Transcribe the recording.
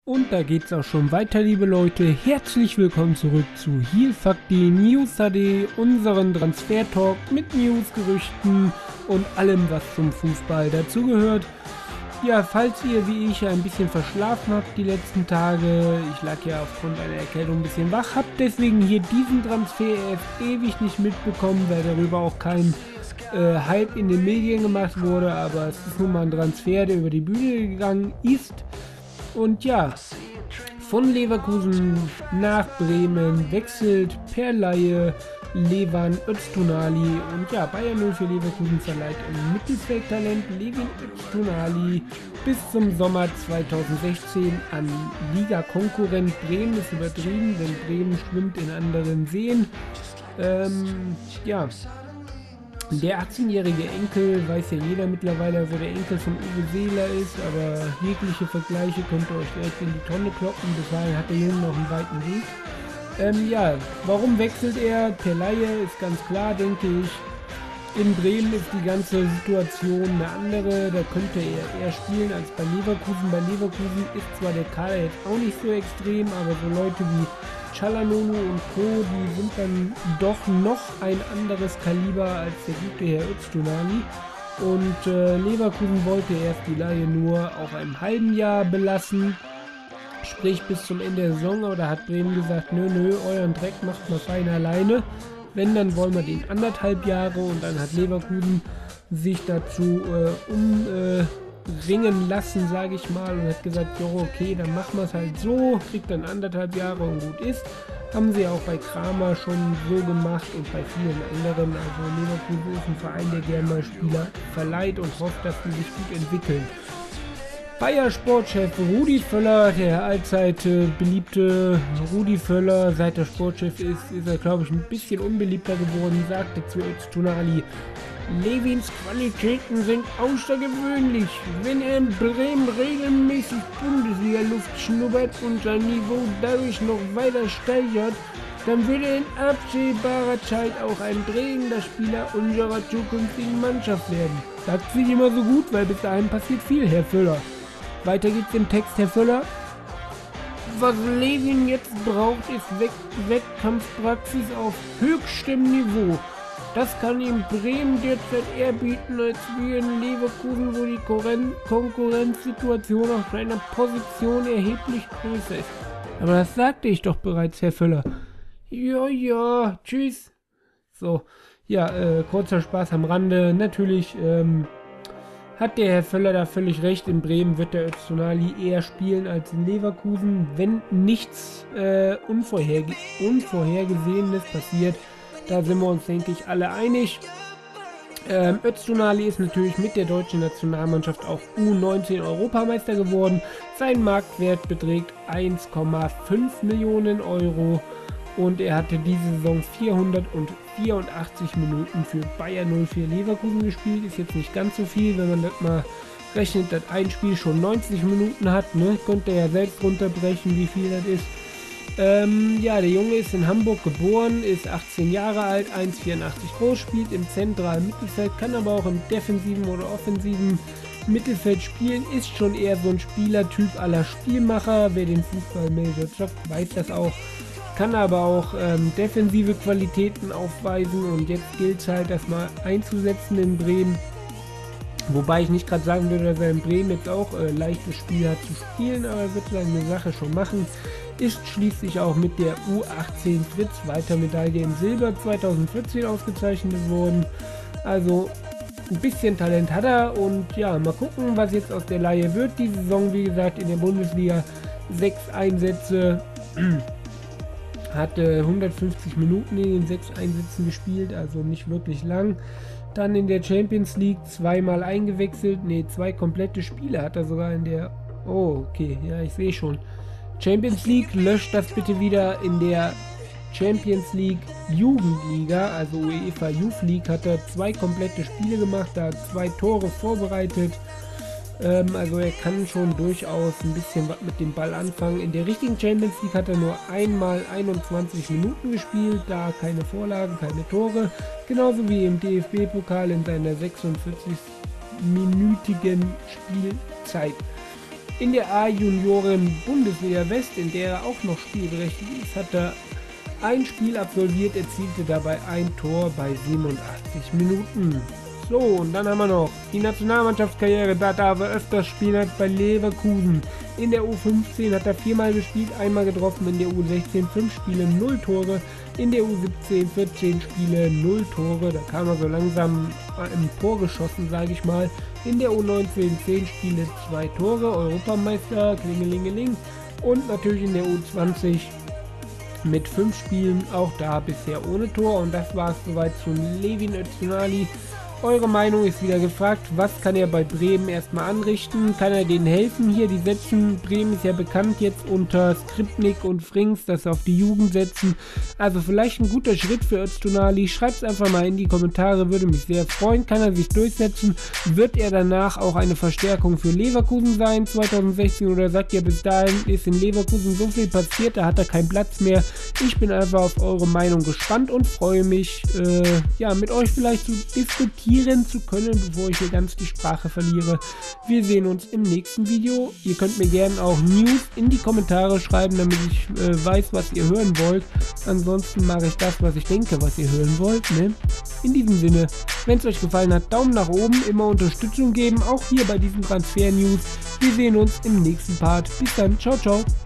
Und da geht's auch schon weiter, liebe Leute. Herzlich willkommen zurück zu Heelfakti News HD, unseren Transfer-Talk mit News, Gerüchten und allem, was zum Fußball dazugehört. Ja, falls ihr wie ich ein bisschen verschlafen habt die letzten Tage, ich lag ja aufgrund einer Erkältung ein bisschen wach, habt deswegen hier diesen Transfer erst ewig nicht mitbekommen, weil darüber auch kein Hype in den Medien gemacht wurde, aber es ist nun mal ein Transfer, der über die Bühne gegangen ist. Und ja, von Leverkusen nach Bremen wechselt per Leihe Levan Öztunali. Und ja, Bayern 04 Leverkusen verleiht ein Mittelfeldtalent Levin Öztunali bis zum Sommer 2016 an Liga-Konkurrent Bremen. Ist übertrieben, denn Bremen schwimmt in anderen Seen. Ja, der 18-jährige Enkel, weiß ja jeder mittlerweile, wo der Enkel von Uwe Seeler ist, aber jegliche Vergleiche könnt ihr euch direkt in die Tonne kloppen, bis dahin hat der Junge noch einen weiten Weg. Ja, warum wechselt er? Per Leihe ist ganz klar, denke ich. In Bremen ist die ganze Situation eine andere, da könnte er eher spielen als bei Leverkusen. Bei Leverkusen ist zwar der Kader jetzt auch nicht so extrem, aber so Leute wie Çalhanoğlu und Co., die sind dann doch noch ein anderes Kaliber als der gute Herr Öztunali. Und Leverkusen wollte erst die Leihe nur auf einem halben Jahr belassen, sprich bis zum Ende der Saison, aber da hat Bremen gesagt, nö, euren Dreck macht mal fein alleine. Wenn, dann wollen wir den 1,5 Jahre, und dann hat Leverkusen sich dazu ringen lassen, sage ich mal, und hat gesagt, jo, okay, dann machen wir es halt so, kriegt dann 1,5 Jahre und gut ist. Haben sie auch bei Kramer schon so gemacht und bei vielen anderen. Also Leverkusen ist ein Verein, der gerne mal Spieler verleiht und hofft, dass sie sich gut entwickeln. Bayer-Sportchef Rudi Völler, der allzeit beliebte Rudi Völler, seit er Sportchef ist er, glaube ich, ein bisschen unbeliebter geworden, sagte zu Öztunali: Levins Qualitäten sind außergewöhnlich. Wenn er in Bremen regelmäßig Bundesliga-Luft schnuppert und sein Niveau dadurch noch weiter steigert, dann wird er in absehbarer Zeit auch ein prägender Spieler unserer zukünftigen Mannschaft werden. Sagt sich immer so gut, weil bis dahin passiert viel, Herr Völler. Weiter geht's im Text, Herr Völler. Was Levin jetzt braucht, ist Wettkampfpraxis auf höchstem Niveau. Das kann ihm Bremen derzeit eher bieten als wir in Leverkusen, wo die Konkurrenzsituation auf seiner Position erheblich größer ist. Aber das sagte ich doch bereits, Herr Völler. Ja, tschüss. So, ja, kurzer Spaß am Rande. Natürlich, hat der Herr Völler da völlig recht. In Bremen wird der Öztunali eher spielen als in Leverkusen, wenn nichts Unvorhergesehenes passiert. Da sind wir uns, denke ich, alle einig. Öztunali ist natürlich mit der deutschen Nationalmannschaft auch U19 Europameister geworden. Sein Marktwert beträgt 1,5 Millionen Euro. Und er hatte diese Saison 484 Minuten für Bayern 04 Leverkusen gespielt. Ist jetzt nicht ganz so viel, wenn man das mal rechnet, dass ein Spiel schon 90 Minuten hat. Ne? Könnt ihr ja selbst runterbrechen, wie viel das ist. Ja, der Junge ist in Hamburg geboren, ist 18 Jahre alt, 1,84 groß, spielt im zentralen Mittelfeld, kann aber auch im defensiven oder offensiven Mittelfeld spielen. Ist schon eher so ein Spielertyp à la Spielmacher. Wer den Fußballmanager zockt, weiß das auch. Kann aber auch defensive Qualitäten aufweisen, und jetzt gilt es halt, das mal einzusetzen in Bremen. Wobei ich nicht gerade sagen würde, dass er in Bremen jetzt auch leichtes Spiel hat zu spielen, aber er wird seine Sache schon machen. Ist schließlich auch mit der U18 Fritz-Walter-Medaille in Silber 2014 ausgezeichnet worden. Also ein bisschen Talent hat er, und ja, mal gucken, was jetzt aus der Leihe wird. Die Saison, wie gesagt, in der Bundesliga 6 Einsätze. Hatte 150 Minuten in den 6 Einsätzen gespielt, also nicht wirklich lang. Dann in der Champions League zweimal eingewechselt, 2 komplette Spiele hat er sogar in der... Oh, okay, ja, ich sehe schon. Champions League, löscht das bitte wieder. In der Champions League Jugendliga, also UEFA Youth League, hat er 2 komplette Spiele gemacht, da hat 2 Tore vorbereitet. Also er kann schon durchaus ein bisschen was mit dem Ball anfangen. In der richtigen Champions League hat er nur einmal 21 Minuten gespielt, da keine Vorlagen, keine Tore. Genauso wie im DFB-Pokal in seiner 46-minütigen Spielzeit. In der A-Junioren-Bundesliga West, in der er auch noch spielberechtigt ist, hat er ein Spiel absolviert, erzielte dabei ein Tor bei 87 Minuten. So, und dann haben wir noch die Nationalmannschaftskarriere. Da darf er öfters spielen als bei Leverkusen. In der U15 hat er 4-mal gespielt, einmal getroffen. In der U16 5 Spiele, 0 Tore. In der U17 14 Spiele, 0 Tore. Da kam er so langsam emporgeschossen, sage ich mal. In der U19 10 Spiele, 2 Tore. Europameister, klingelingeling. Und natürlich in der U20 mit 5 Spielen, auch da bisher ohne Tor. Und das war es soweit zu Levin Öztunali. Eure Meinung ist wieder gefragt. Was kann er bei Bremen erstmal anrichten? Kann er denen helfen? Hier, die setzen, Bremen ist ja bekannt jetzt unter Skripnik und Frings, dass sie auf die Jugend setzen. Also vielleicht ein guter Schritt für Öztunali. Schreibt es einfach mal in die Kommentare, würde mich sehr freuen. Kann er sich durchsetzen? Wird er danach auch eine Verstärkung für Leverkusen sein 2016? Oder sagt ihr, bis dahin ist in Leverkusen so viel passiert, da hat er keinen Platz mehr? Ich bin einfach auf eure Meinung gespannt und freue mich, mit euch vielleicht zu diskutieren zu können, bevor ich hier ganz die Sprache verliere. Wir sehen uns im nächsten Video. Ihr könnt mir gerne auch News in die Kommentare schreiben, damit ich weiß, was ihr hören wollt. Ansonsten mache ich das, was ich denke, was ihr hören wollt. Ne? In diesem Sinne, wenn es euch gefallen hat, Daumen nach oben, immer Unterstützung geben, auch hier bei diesen Transfer-News. Wir sehen uns im nächsten Part. Bis dann, ciao, ciao.